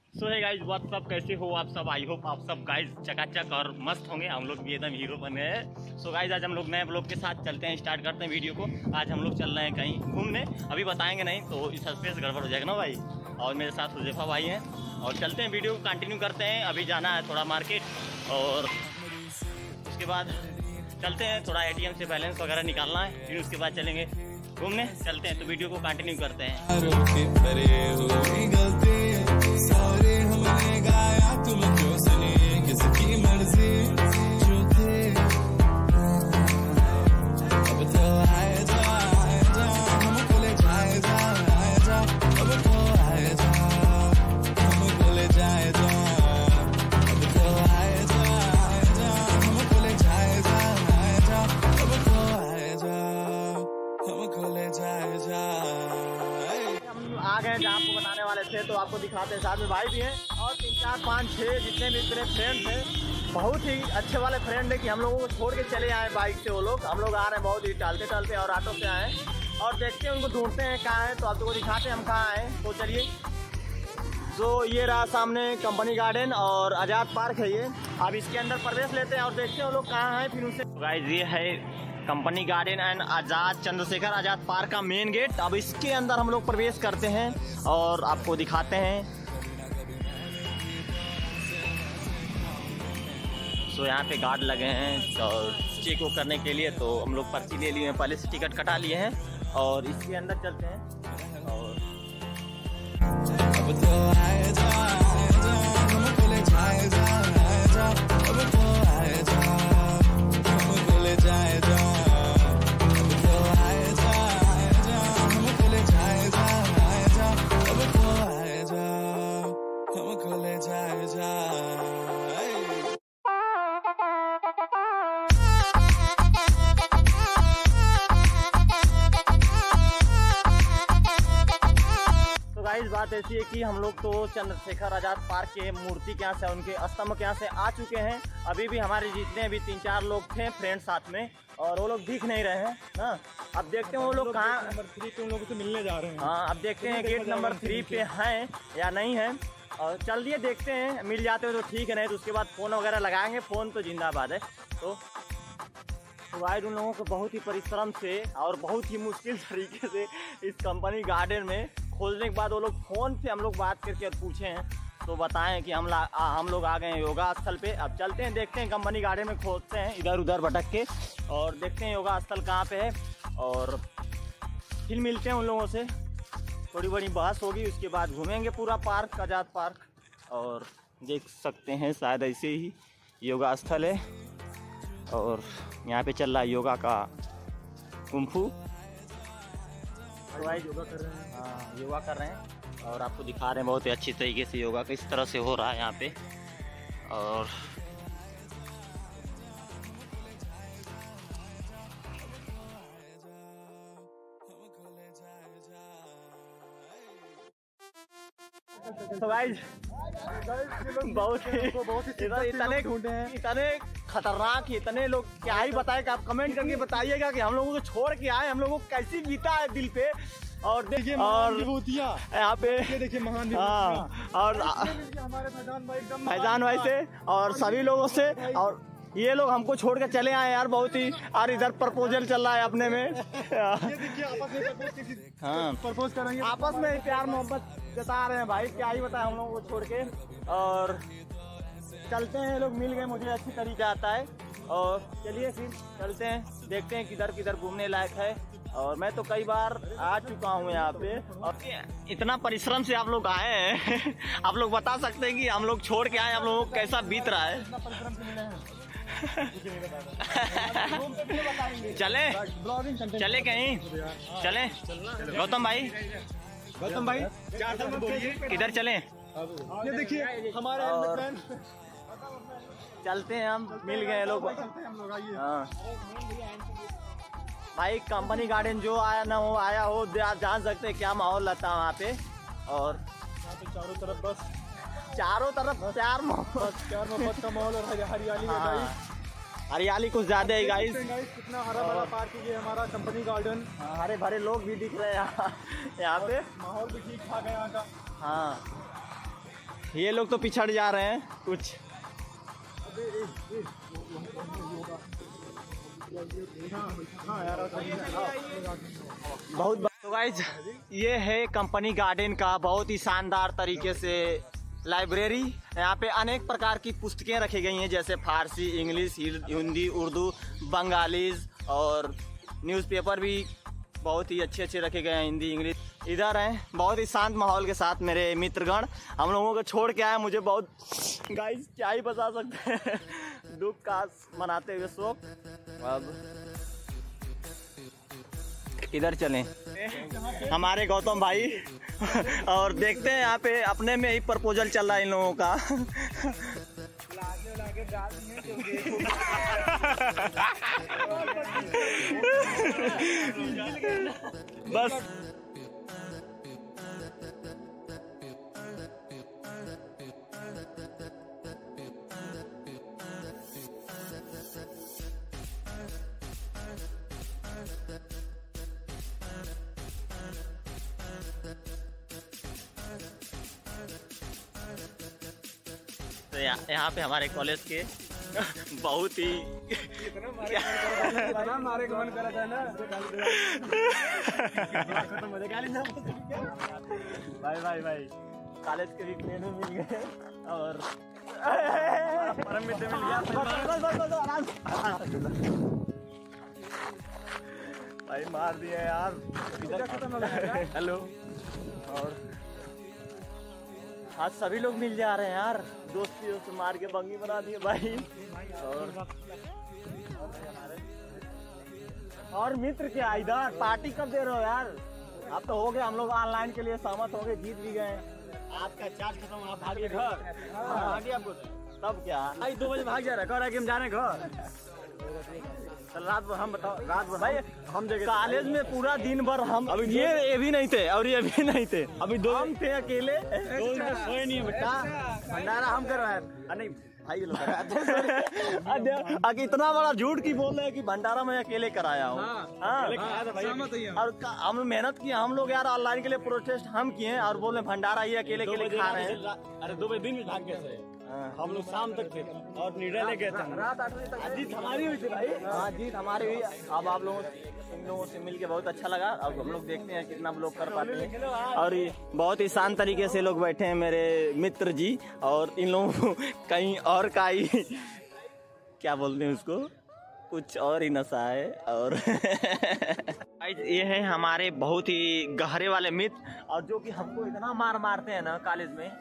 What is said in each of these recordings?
सो है guys what's up, कैसे हो आप सब। आई होप आप सब गाइज चकाचक और मस्त होंगे। हम लोग भी एकदम हीरो बने हैं। सो गाइज आज हम लोग नए ब्लॉग के साथ चलते हैं, स्टार्ट करते हैं वीडियो को। आज हम लोग चल रहे हैं कहीं घूमने, अभी बताएंगे नहीं तो सस्पेंस गड़बड़ हो जाएगा ना भाई। और मेरे साथ हुजैफा भाई हैं और चलते हैं, वीडियो को कंटिन्यू करते हैं। अभी जाना है थोड़ा मार्केट और उसके बाद चलते हैं, थोड़ा ATM से बैलेंस वगैरह निकालना है, फिर उसके बाद चलेंगे घूमने। चलते हैं तो वीडियो को कंटिन्यू करते हैं। सारे हमने गाया तुम क्यों सुनी, किसकी मर्जी जो थे। अब तो आए जा हमको ले जाए जा, अब तो आए जा हमको ले जाए जा, अब तो आए जा हमको ले जाए जा, अब तो आए जा हमको ले जाए जा। आ गए जहाँ आपको बताने वाले थे तो आपको दिखाते हैं। साथ में भाई भी हैं और 3 4 5 6 जितने भी मेरे फ्रेंड थे, बहुत ही अच्छे वाले फ्रेंड है कि हम लोगों को छोड़ के चले आए बाइक से। वो लोग हम लोग आ रहे हैं बहुत ही टहलते टहलते और ऑटो से आए और देखते हैं उनको ढूंढते हैं कहाँ हैं, तो आप लोगों को दिखाते हैं हम कहाँ आए। तो चलिए, जो ये रहा सामने कंपनी गार्डन और आज़ाद पार्क है ये। अब इसके अंदर प्रवेश लेते हैं और देखते हैं वो लोग कहाँ हैं, फिर उनसे। गाइस ये है company garden and Azad Chandrashekhar Azad park का मेन गेट। अब इसके अंदर हम लोग प्रवेश करते हैं और आपको दिखाते हैं। सो यहाँ पे गार्ड लगे हैं और चेक वो करने के लिए, तो हम लोग पर्ची ले लिए हैं, पहले से टिकट कटा लिए हैं और इसके अंदर चलते हैं। और अब तो आए जा हमको ले जाए जा, अब तो आए जा हमको ले जाए जा, अब तो आए जा हमको ले जाए जा, अब तो आए जा हमको ले जाए जा। इस बात ऐसी है कि हम लोग तो चंद्रशेखर आज़ाद पार्क के मूर्ति के यहाँ से, उनके स्तंभ के यहाँ से आ चुके हैं। अभी भी हमारे जितने भी 3 4 लोग थे फ्रेंड साथ में, और वो लोग दिख नहीं रहे हैं ना। अब देखते हैं वो लोग कहाँ, नंबर 3 पे उन लोगों से मिलने जा रहे हैं। हाँ अब देखते हैं गेट नंबर 3 पे हैं या नहीं है। और चल दिए देखते हैं, मिल जाते हो तो ठीक है, नहीं तो उसके बाद फ़ोन वगैरह लगाएंगे। फ़ोन तो जिंदाबाद है। तो वाइड उन लोगों को बहुत ही परिश्रम से और बहुत ही मुश्किल तरीके से इस कंपनी गार्डन में खोजने के बाद वो लोग फ़ोन से हम लोग बात करके और पूछे हैं, तो बताएं कि हम लोग आ गए हैं योगा स्थल पे। अब चलते हैं, देखते हैं कंपनी गार्डन में, खोजते हैं इधर उधर भटक के और देखते हैं योगा स्थल कहाँ पे है। और फिर मिलते हैं उन लोगों से, थोड़ी बड़ी बहस होगी, उसके बाद घूमेंगे पूरा पार्क, आज़ाद पार्क। और देख सकते हैं शायद ऐसे ही योगा स्थल है और यहाँ पे चल रहा है योगा का कुंफू। योगा कर रहे हैं, हाँ योगा कर रहे हैं और आपको दिखा रहे हैं बहुत ही अच्छी तरीके से योगा किस तरह से हो रहा है यहाँ पे। और तो गाइस बहुत इतने ढूंढे हैं, इतने खतरनाक, इतने लोग क्या ही बताए कि आप कमेंट करके बताइएगा कि हम लोगों को छोड़ के आए, हम लोगों को कैसी बीता है दिल पे। और देखिए यहाँ पे देखिए महान, हाँ, और हमारे फैजान भाई से और सभी लोगों से। और ये लोग हमको छोड़ के चले आए यार, बहुत ही। और इधर प्रपोजल चल रहा है अपने में। हाँ प्रपोज करेंगे, आपस में प्यार मोहब्बत जता रहे हैं भाई, क्या ही बताए हम लोगों को छोड़ के। और चलते हैं, लोग मिल गए, मुझे अच्छी तरीके आता है। और चलिए फिर चलते हैं, देखते हैं किधर किधर घूमने लायक है। और मैं तो कई बार आ चुका हूँ यहाँ पे और इतना परिश्रम से आप लोग आए हैं। आप लोग बता सकते हैं कि हम लोग छोड़ के आए, आप लोगों को कैसा बीत रहा है। चले कहीं, चले गौतम भाई, किधर चले? ये देखिए हमारे चलते हैं, हम मिल गए लोग। हाँ भाई कंपनी गार्डन जो आया ना वो आया हो, आप जान सकते हैं क्या माहौल रहता है वहाँ पे। और चारों तरफ बस, चारों तरफ प्यार मोहब्बत का माहौल और हरियाली है। हरियाली कुछ ज्यादा है गाइस। कितना हरा भरा पार्क है हमारा कंपनी गार्डन। हरे भरे लोग भी दिख रहे हैं यहाँ पे। माहौल भी ठीक ठाक है यहाँ का। हाँ ये लोग तो पिछड़ जा रहे हैं कुछ। बहुत तो गाइस ये है कंपनी गार्डन का बहुत ही शानदार तरीके से लाइब्रेरी। यहाँ पे अनेक प्रकार की पुस्तकें रखी गई हैं, जैसे फारसी, इंग्लिश, हिंदी, उर्दू, बंगाली और न्यूज़पेपर भी बहुत ही अच्छे अच्छे रखे गए हैं, हिंदी, इंग्लिश। इधर हैं बहुत ही शांत माहौल के साथ मेरे मित्रगण हम लोगों को छोड़ के आए। मुझे बहुत गाइस क्या ही बता सकते हैं दुख का मनाते हुए शोक। अब इधर चलें हमारे गौतम भाई और देखते हैं यहाँ पे अपने में ही प्रपोजल चल रहा है इन लोगों का। बस तो यहाँ पे हमारे कॉलेज के बहुत ही मारे का मन करा था ना। भाई कॉलेज के भी फ्रेंड मिल गए और परम मित्र मिल गया भाई मार दिया यार। हेलो और आज सभी लोग मिल जा रहे हैं यार, दोस्ती से मार के बंगी बना दिए भाई। और मित्र क्या इधर पार्टी कब दे रहे हो यार? अब तो हो गए हम लोग ऑनलाइन के लिए सहमत हो गए, जीत भी गए। आपका चार्ज खत्म, आप भागे घर। भागे आपको तब क्या 2 बजे भाग जा रहा है, कह रहा है कि हम जा रहे हैं घर। रात भर हम बताओ, रात भर भाई हम कॉलेज में पूरा दिन भर हम अभी ये भी नहीं थे और ये भी नहीं थे, अभी 2 हम थे अकेले। 2 दिन सोए नहीं बेटा, भंडारा हम कर रहे हैं। नहीं भाई लोग इतना बड़ा झूठ की बोल रहे हैं कि भंडारा मैं अकेले कराया हूँ। और हम मेहनत किए हम लोग यार, ऑनलाइन के लिए प्रोटेस्ट हम किए और बोले भंडारा ये अकेले खा रहे हैं। अरे 2 बजे दिन भाग गए हम लोग, शाम तक थे और निर्णय ले गए थे। रात 8 बजे तक जीत हमारी हुई थी भाई। हाँ जीत हमारी हुई। अब आप लोगों इन लोगों से मिलके बहुत अच्छा लगा। अब हम लोग देखते हैं कितना लोग कर पाते हैं। और ये बहुत ही शांत तरीके से लोग बैठे हैं मेरे मित्र जी, और इन लोगों को कहीं और का ही क्या बोलते हैं उसको, कुछ और ही नशा है। और ये है हमारे बहुत ही गहरे वाले मित्र, और जो कि हमको इतना मारते हैं ना कॉलेज में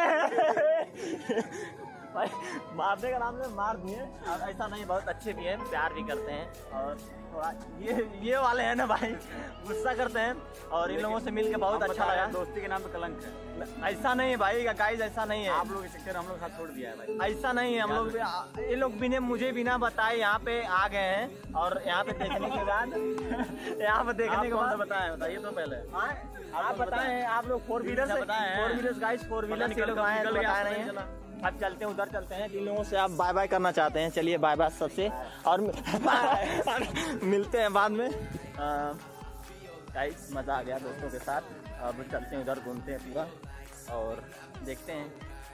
भाई, मारने का नाम से मार दिए। और ऐसा नहीं, बहुत अच्छे भी हैं, प्यार भी करते हैं। और थोड़ा ये वाले हैं ना भाई, गुस्सा करते हैं। और इन लोगों से मिलके बहुत अच्छा लगा। दोस्ती के नाम पे कलंक है, ऐसा नहीं है भाई गाइस, ऐसा नहीं है। आप लोग के चक्कर हम लोग साथ छोड़ दिया है भाई, ऐसा नहीं है। हम लोग ये लोग भी मुझे बिना बताए यहाँ पे आ गए हैं, और यहाँ पे देखने के बाद यहाँ पे देखने के बाद बताइए तो पहले आप बताएं। आप लोग 4 व्हीलर से गाइस, 4 व्हीलर से लोग आए, बताया नहीं है। अब चलते हैं, उधर चलते हैं। इन लोगों से आप बाय बाय करना चाहते हैं, चलिए बाय बाय सबसे, और मिलते हैं बाद में। गाइस मज़ा आ गया दोस्तों के साथ। अब चलते हैं उधर, घूमते हैं पूरा और देखते हैं।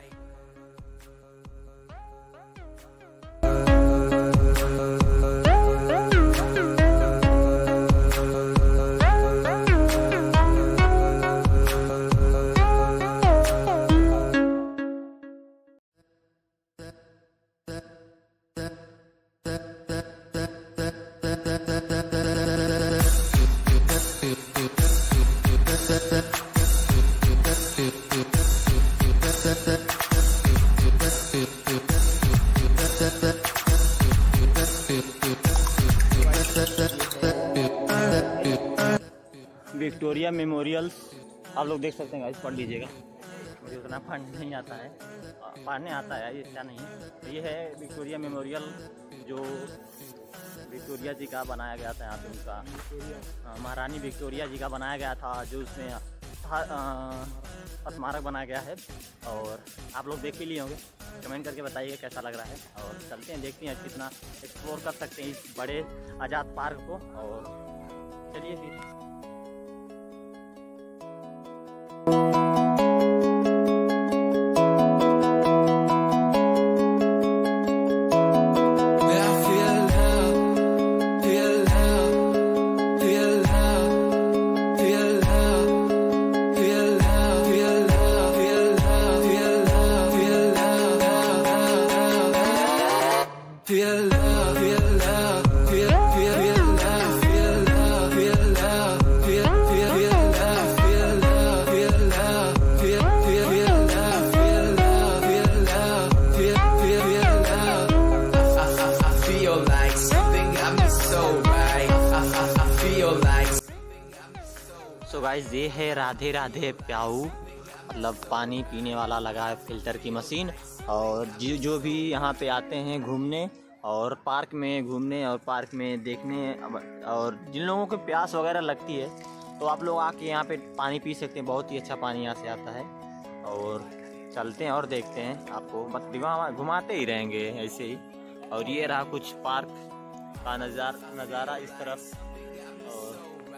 विक्टोरिया मेमोरियल्स आप लोग देख सकते हैं गाइस, पढ़ लीजिएगा। मुझे उतना पढ़ने नहीं आता है, पढ़ने आता है ये क्या नहीं है। ये है विक्टोरिया मेमोरियल, जो विक्टोरिया जी का बनाया गया था। यहाँ पे उनका महारानी विक्टोरिया जी का बनाया गया था, जो उसमें स्मारक बनाया गया है। और आप लोग देख ही लिए होंगे, कमेंट करके बताइए कैसा लग रहा है। और चलते हैं, देखते हैं कितना एक्सप्लोर कर सकते हैं इस बड़े आज़ाद पार्क को। और चलिए फिर। गाइस ये है राधे राधे प्याऊ, मतलब पानी पीने वाला लगा है फिल्टर की मशीन। और जो भी यहाँ पे आते हैं घूमने और पार्क में घूमने और पार्क में देखने, और जिन लोगों को प्यास वगैरह लगती है तो आप लोग आके यहाँ पे पानी पी सकते हैं। बहुत ही अच्छा पानी यहाँ से आता है। और चलते हैं और देखते हैं, आपको घुमाते ही रहेंगे ऐसे ही। और ये रहा कुछ पार्क का नज़ारा इस तरफ। और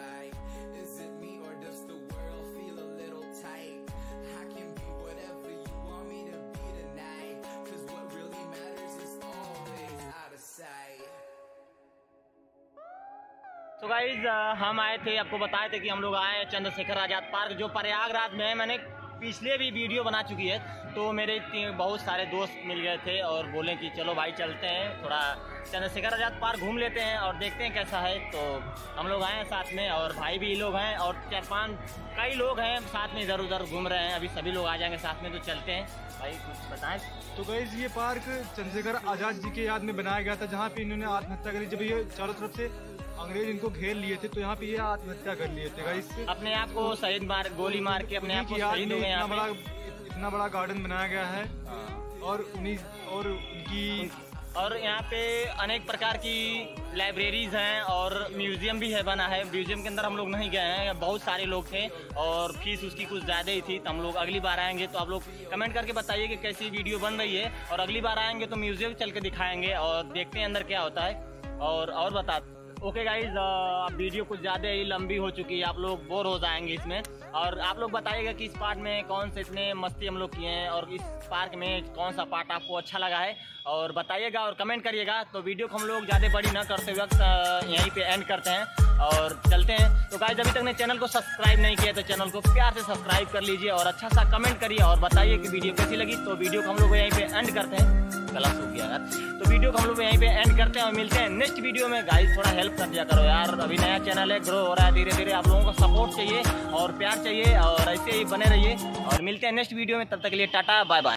तो गाइज हम आए थे, आपको बताए थे कि हम लोग आए हैं चंद्रशेखर आज़ाद पार्क, जो प्रयागराज में है। मैंने पिछले भी वीडियो बना चुकी है। तो मेरे बहुत सारे दोस्त मिल गए थे और बोले कि चलो भाई चलते हैं, थोड़ा चंद्रशेखर आज़ाद पार्क घूम लेते हैं और देखते हैं कैसा है। तो हम लोग आए हैं साथ में, और भाई भी लोग हैं, और 4-5 कई लोग हैं साथ में, इधर उधर घूम रहे हैं। अभी सभी लोग आ जाएंगे साथ में, तो चलते हैं। भाई कुछ बताएं। तो गाइस ये पार्क चंद्रशेखर आज़ाद जी के याद में बनाया गया था, जहाँ पे इन्होंने आत्महत्या करी। जब ये चारों तरफ से अंग्रेज इनको घेर लिए थे, तो यहाँ पे ये आत्महत्या कर लिए थे गाइस। अपने आप को शहीद गोली मार के अपने आप को शहीद हो गए। इतना बड़ा गार्डन बनाया गया है, और उनकी और यहाँ पे अनेक प्रकार की लाइब्रेरीज हैं और म्यूजियम भी है बना है। म्यूजियम के अंदर हम लोग नहीं गए हैं, बहुत सारे लोग थे और फीस उसकी कुछ ज़्यादा ही थी। तो हम लोग अगली बार आएंगे तो आप लोग कमेंट करके बताइए कि कैसी वीडियो बन रही है, और अगली बार आएंगे तो म्यूजियम चल के दिखाएंगे और देखते हैं अंदर क्या होता है। और बता ओके गाइज, वीडियो कुछ ज़्यादा ही लंबी हो चुकी है, आप लोग बोर हो जाएंगे इसमें। और आप लोग बताइएगा कि इस पार्ट में कौन से इतने मस्ती हम लोग किए हैं, और इस पार्क में कौन सा पार्ट आपको अच्छा लगा है, और बताइएगा और कमेंट करिएगा। तो वीडियो को हम लोग ज़्यादा बड़ी ना करते वक्त यहीं पे एंड करते हैं और चलते हैं। तो गाइज अभी तक ने चैनल को सब्सक्राइब नहीं किया तो चैनल को प्यार से सब्सक्राइब कर लीजिए, और अच्छा सा कमेंट करिए और बताइए कि वीडियो कैसी लगी। तो वीडियो को हम लोग यहीं पे एंड करते हैं। गला सूख गया यार। तो वीडियो को हम लोग यहीं पे एंड करते हैं और मिलते हैं नेक्स्ट वीडियो में। गाइस थोड़ा हेल्प कर दिया करो यार, अभी नया चैनल है, ग्रो हो रहा है धीरे धीरे। आप लोगों का सपोर्ट चाहिए और प्यार चाहिए, और ऐसे ही बने रहिए। और मिलते हैं नेक्स्ट वीडियो में, तब तक के लिए टाटा बाय बाय।